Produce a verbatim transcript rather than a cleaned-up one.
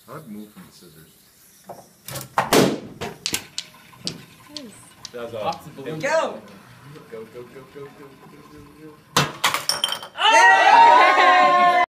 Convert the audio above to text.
I'd move from the scissors. That was Off the balloon. Go! Go, go, go, go, go, go, go, go.